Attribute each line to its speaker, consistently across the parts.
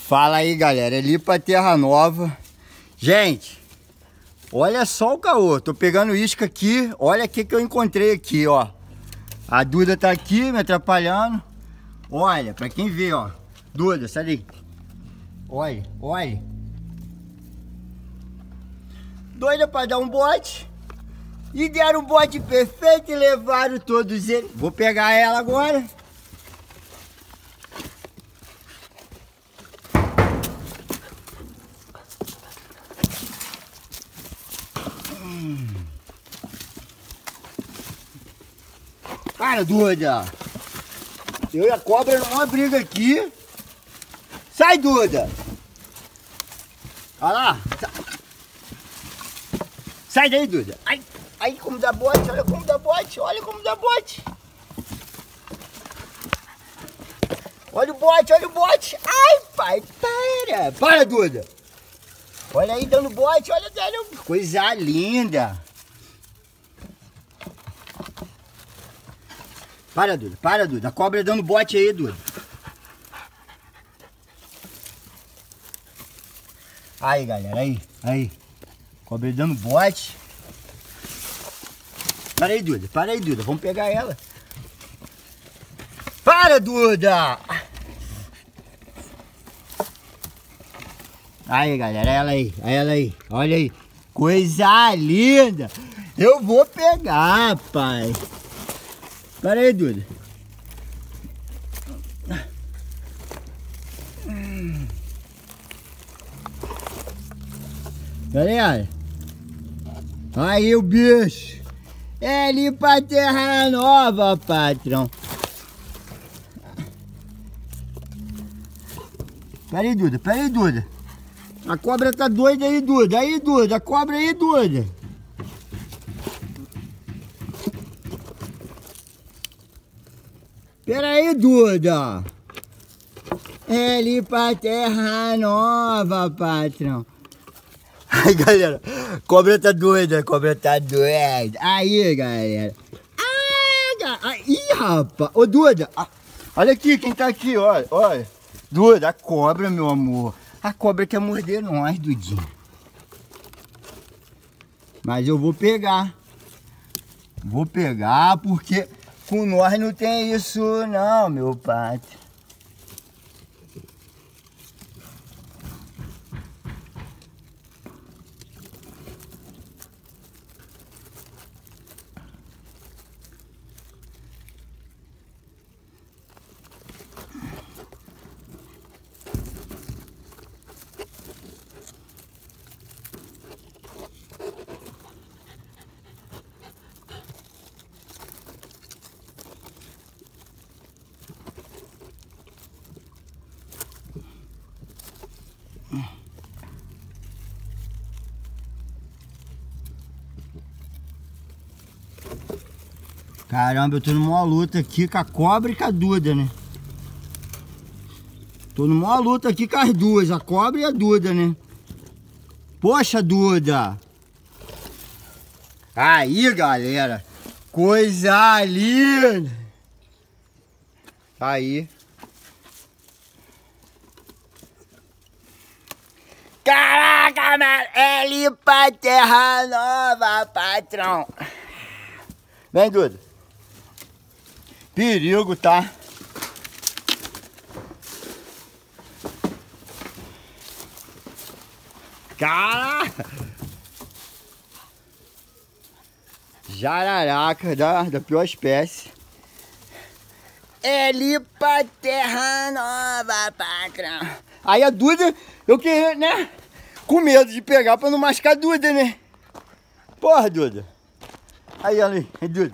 Speaker 1: Fala aí, galera, é Lipa Terra Nova. Gente, olha só o caô. Tô pegando isca aqui. Olha o que eu encontrei aqui, ó. A Duda tá aqui me atrapalhando. Olha, pra quem vê, ó. Duda, sai daí. Olha, olha. Doida pra dar um bote. E deram um bote perfeito e levaram todos eles. Vou pegar ela agora. Para, Duda. Eu e a cobra numa briga aqui. Sai, Duda. Olha lá. Sai daí, Duda. Ai, ai, como dá bote. Olha como dá bote. Olha como dá bote. Olha o bote, olha o bote. Ai, pai, para. Para, Duda. Olha aí, dando bote. Olha, olha. Coisa linda. Para, Duda. Para, Duda. A cobra dando bote aí, Duda. Aí, galera. Aí. Aí. Cobra dando bote. Para aí, Duda. Para aí, Duda. Vamos pegar ela. Para, Duda. Aí, galera. Ela aí. Ela aí. Olha aí. Coisa linda. Eu vou pegar, pai. Para aí, Duda. Galera, aí o bicho. É Lipa Terra Nova, patrão. Pera aí, Duda. Pera aí, Duda. A cobra tá doida aí, Duda. Aí, Duda. A cobra aí, Duda. Pera aí, Duda. É Lipa Terra Nova, patrão. Ai, galera, cobra tá doida, cobra tá doida. Aí, galera. Ai, ih, rapaz. Ô, Duda, olha aqui quem tá aqui, olha, olha. Duda, a cobra, meu amor. A cobra quer morder nós, Dudinho. Mas eu vou pegar. Vou pegar porque com nós não tem isso não, meu pai. Caramba, eu tô numa luta aqui com a cobra e com a Duda, né? Tô numa luta aqui com as duas, a cobra e a Duda, né? Poxa, Duda! Aí, galera! Coisa linda! Aí. Caraca, mano! É Lipa Terra Nova, patrão! Vem, Duda! Perigo, tá? Caraca! Jararaca da pior espécie. É Lipa Terra Nova, patrão. Aí a Duda, eu queria, né? Com medo de pegar pra não machucar a Duda, né? Porra, Duda. Aí, ela aí, Duda.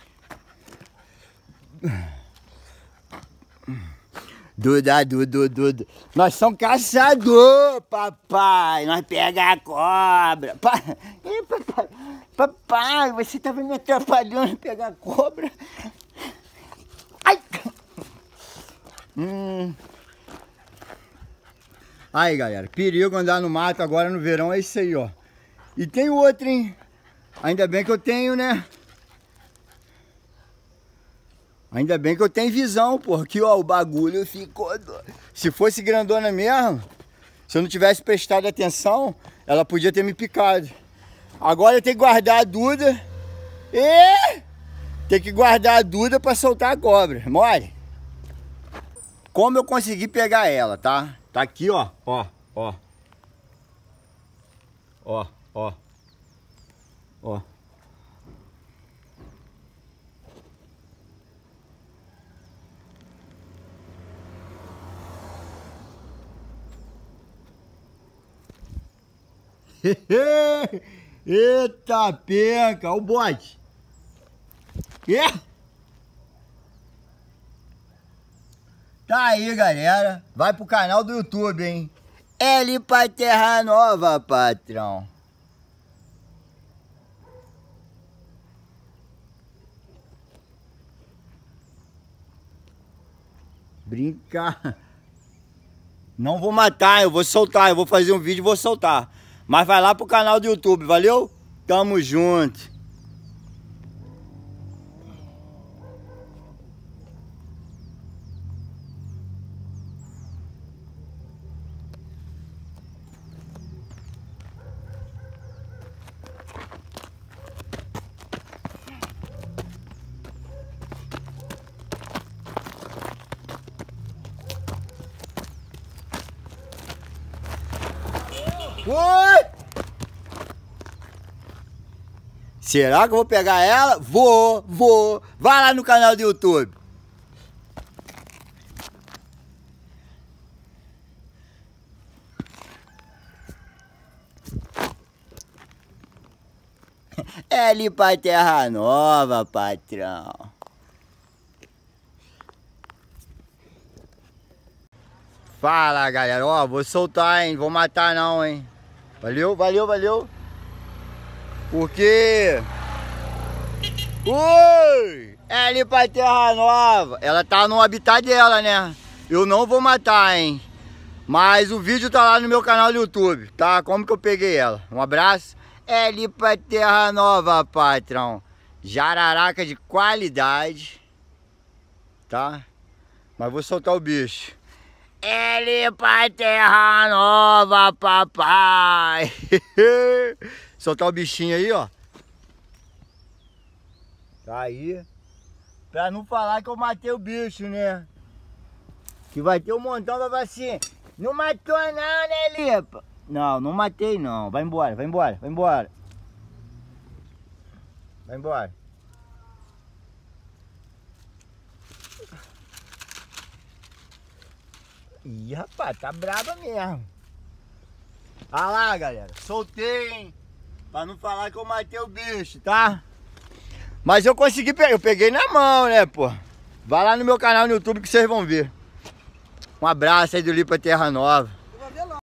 Speaker 1: Duda, Duda. Nós somos caçador, papai. Nós pega a cobra. Ih, papai. Papai, você tava me atrapalhando a pegar a cobra. Ai. Aí, galera. Perigo andar no mato agora no verão é isso aí, ó. E tem outro, hein? Ainda bem que eu tenho, né? Ainda bem que eu tenho visão, porque ó, o bagulho ficou... Se fosse grandona mesmo, se eu não tivesse prestado atenção, ela podia ter me picado. Agora eu tenho que guardar a Duda e... Tem que guardar a Duda pra soltar a cobra, mole? Como eu consegui pegar ela, tá? Tá aqui, ó, ó, ó. Ó, ó. Ó. Eita penca, olha o bote. Tá aí, galera. Vai pro canal do YouTube, hein? L pra Terra Nova, patrão. Brincar. Não vou matar, eu vou soltar. Eu vou fazer um vídeo e vou soltar. Mas vai lá pro canal do YouTube, valeu? Tamo junto. Oi! Será que eu vou pegar ela? Vou. Vai lá no canal do YouTube. É ali pra Terra Nova, patrão. Fala, galera. Ó, vou soltar, hein? Vou matar não, hein? Valeu, valeu, valeu. Porque... Ui! É ali pra Terra Nova. Ela tá no habitat dela, né? Eu não vou matar, hein? Mas o vídeo tá lá no meu canal do YouTube, tá? Como que eu peguei ela. Um abraço. É ali pra Terra Nova, patrão. Jararaca de qualidade. Tá? Mas vou soltar o bicho. Ele pra Terra Nova, papai. Soltar o bichinho aí, ó. Tá aí. Pra não falar que eu matei o bicho, né? Que vai ter um montão, vai falar assim: não matou não, né, Lipa? Não, não matei não. Vai embora, vai embora, vai embora. Vai embora. Ih, rapaz, tá braba mesmo. Ah lá, galera, soltei, hein? Pra não falar que eu matei o bicho, tá? Mas eu consegui pegar, eu peguei na mão, né, pô? Vai lá no meu canal no YouTube que vocês vão ver. Um abraço aí do Lipa Terra Nova.